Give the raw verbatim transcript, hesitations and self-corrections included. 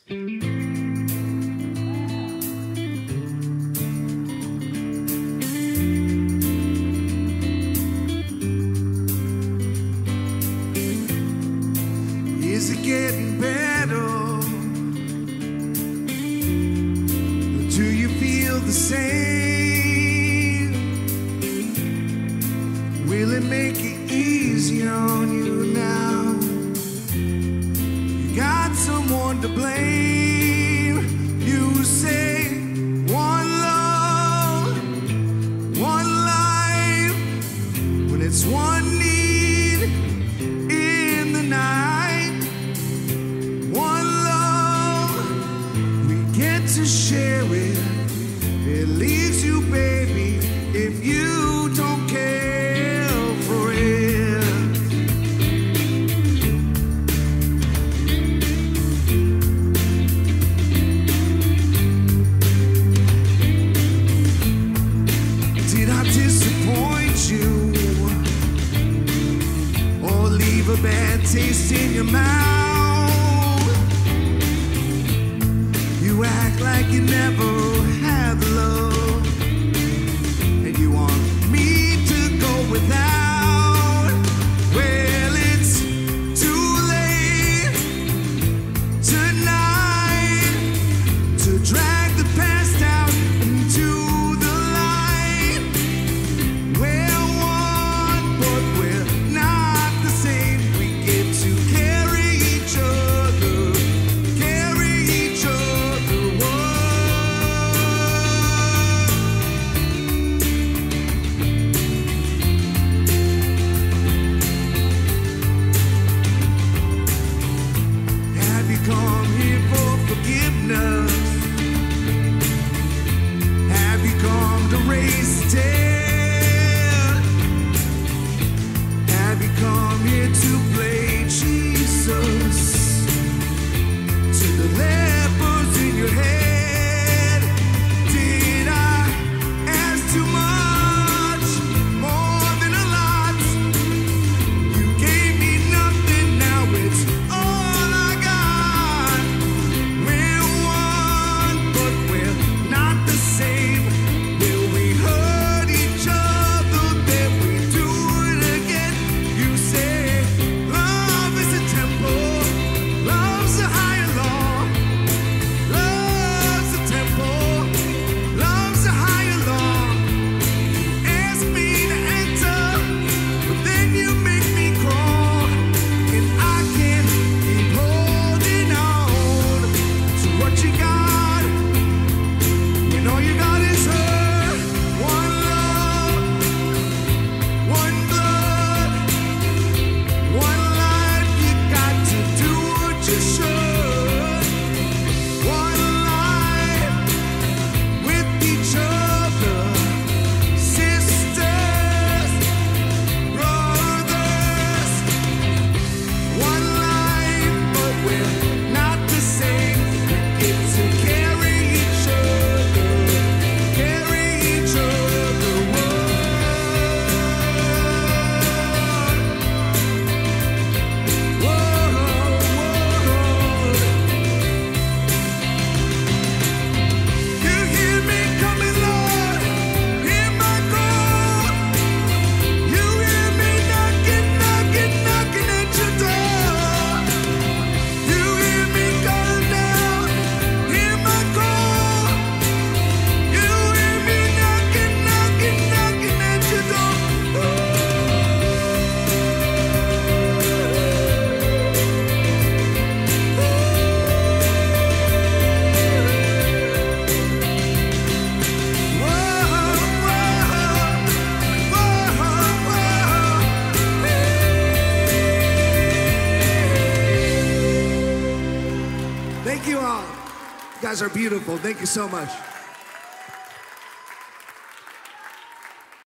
Is it getting better? Or do you feel the same? Will it make it easier on you now? You got someone to blame. You say one love, one life, when it's one need in the night. To share it, it leaves you, baby, if you don't care for it. Did I disappoint you or leave a bad taste in your mouth? You act like you never had love, and you want me to go without. Well, it's too late tonight to drag the past out into the light. We're one, but we're not the same. We get to carry each other, carry each other. Come here for forgiveness? Have you come to raise the dead? Have you come here to play Jesus to the lepers in your head? Did I ask too much, more than a lot? You gave me nothing, now it's all I got. Thank you all. You guys are beautiful. Thank you so much.